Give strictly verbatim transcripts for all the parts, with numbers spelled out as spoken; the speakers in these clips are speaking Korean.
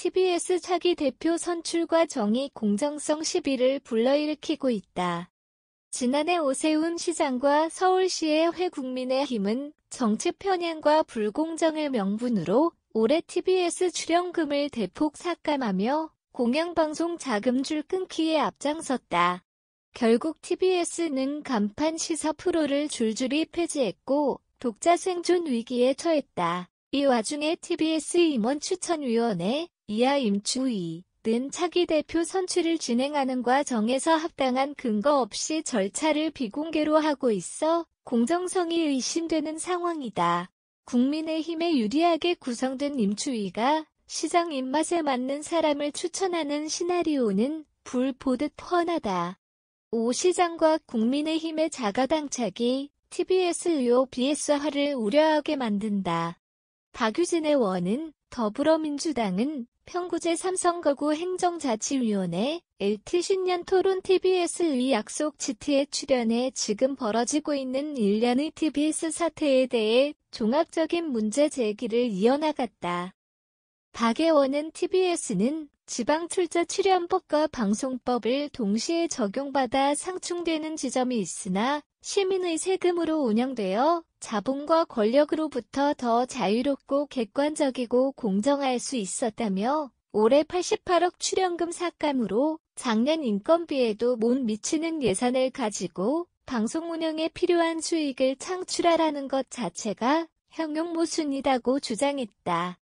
티비에스 차기 대표 선출과 정의 공정성 시비를 불러일으키고 있다. 지난해 오세훈 시장과 서울시의 회국민의힘은 정책 편향과 불공정을 명분으로 올해 티비에스 출연금을 대폭 삭감하며 공영방송 자금줄 끊기에 앞장섰다. 결국 티비에스는 간판 시사 프로를 줄줄이 폐지했고 독자 생존 위기에 처했다. 이 와중에 티비에스 임원추천위원회, 이하 임추위는 차기 대표 선출을 진행하는 과정에서 합당한 근거 없이 절차를 비공개로 하고 있어 공정성이 의심되는 상황이다. 국민의힘에 유리하게 구성된 임추위가 시장 입맛에 맞는 사람을 추천하는 시나리오는 불 보듯 뻔하다. 오 시장과 국민의힘의 자가당착이 티비에스 의혹 비에스화를 우려하게 만든다. 박유진 의원은 더불어민주당은 평구 제삼 선거구 행정자치위원회 엘티 신년 토론 티비에스의 약속 지트에 출연해 지금 벌어지고 있는 일련의 티비에스 사태에 대해 종합적인 문제 제기를 이어나갔다. 박 의원은 티비에스는 지방출자출연법과 방송법을 동시에 적용받아 상충되는 지점이 있으나 시민의 세금으로 운영되어 자본과 권력으로부터 더 자유롭고 객관적이고 공정할 수 있었다며 올해 팔십팔억 출연금 삭감으로 작년 인건비에도 못 미치는 예산을 가지고 방송 운영에 필요한 수익을 창출하라는 것 자체가 형용모순이라고 주장했다.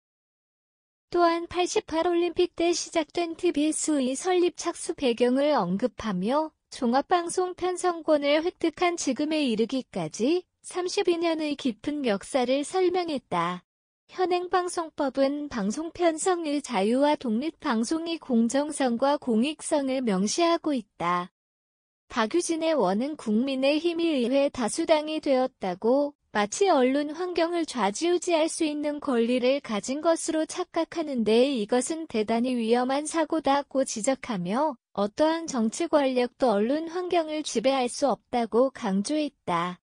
또한 팔십팔 올림픽 때 시작된 티비에스의 설립 착수 배경을 언급하며 종합방송 편성권을 획득한 지금에 이르기까지 삼십이 년의 깊은 역사를 설명했다. 현행방송법은 방송 편성의 자유와 독립방송의 공정성과 공익성을 명시하고 있다. 박유진 의원은 국민의힘이 의회 다수당이 되었다고 마치 언론 환경을 좌지우지할 수 있는 권리를 가진 것으로 착각하는데 이것은 대단히 위험한 사고다고 지적하며 어떠한 정치 권력도 언론 환경을 지배할 수 없다고 강조했다.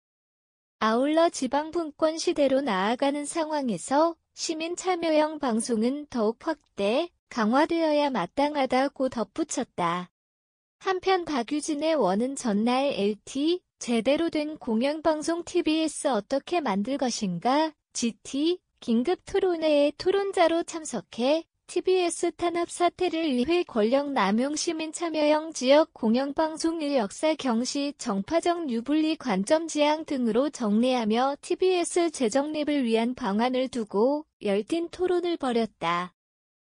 아울러 지방분권 시대로 나아가는 상황에서 시민 참여형 방송은 더욱 확대, 강화되어야 마땅하다고 덧붙였다. 한편 박유진 의원은 전날 엘티, 제대로 된 공영방송 티비에스 어떻게 만들 것인가, 지티, 긴급 토론회에 토론자로 참석해 티비에스 탄압 사태를 의회 권력 남용 시민 참여형 지역 공영방송의 역사 경시 정파적 유불리 관점 지향 등으로 정리하며 티비에스 재정립을 위한 방안을 두고 열띤 토론을 벌였다.